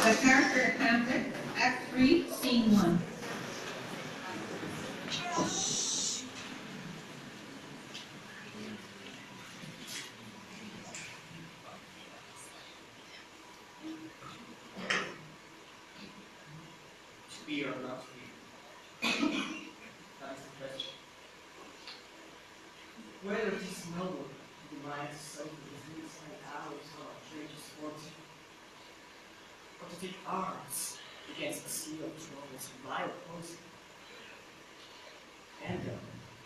Character Hamlet, Act 3, Scene 1. To be or not to be? That is the question. Whether it is noble to the mind to soak with inside hours of outrageous fortune, or to take arms against the sea of troubles and vile poison, and go.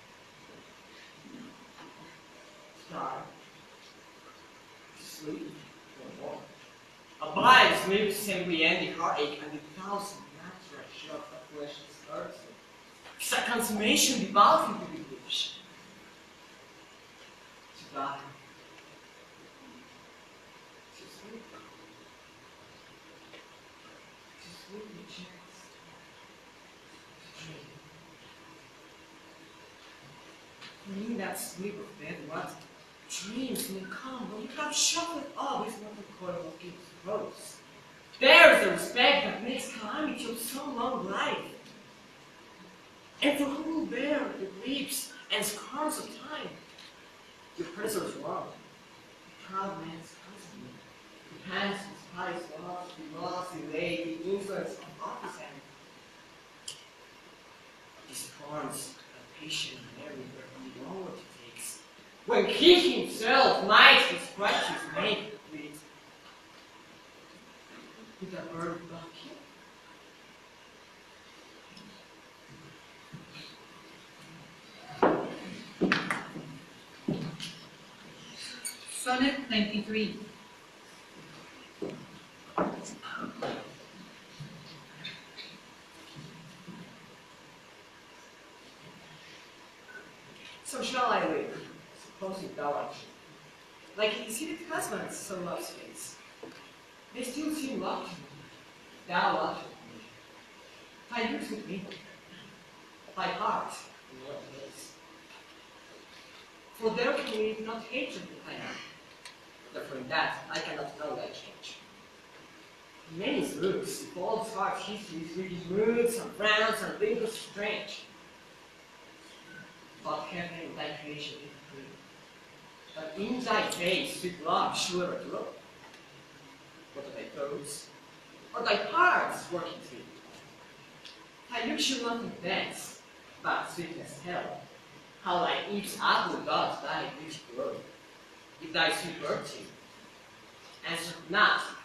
To die, to sleep, or walk. Abide lives simply end the heartache and the thousand natural shock of fleshless earth. It's a consummation devoutly to be wished. To die. To sleep. To sleep in chance. To dream. For me, that sleep of death, what dreams may come when you have shuffled up with what the coil of gives rose. There is the respect that makes calamity of so long life. And for who will bear the griefs and scars of time? Your prisoner's wrong, the proud man's cousin, the pants his pious loss, the loss delay, the influence of office and these thorns a patient Mary where he longer takes, when he himself might his righteous make with a bird bucket. Sonnet 93. So shall I live, supposing thou art true. Like his husbands so love space. They still seem love to me. Thou art with me. Thy youth with me. Thy heart in what place. For there can live not hatred with thy hand. Therefore in that I cannot know thy change. Many moods, if all his heart's histories with his moods and frowns and wrinkles strange. But heaven in thy creation is free. But in thy face sweet love shall ever glow. What are thy thoughts? Or thy heart's working through? Thy look shall not advance, but sweetness tell. How like each apple doth thy beauty grow. If thy sweet virtue answer not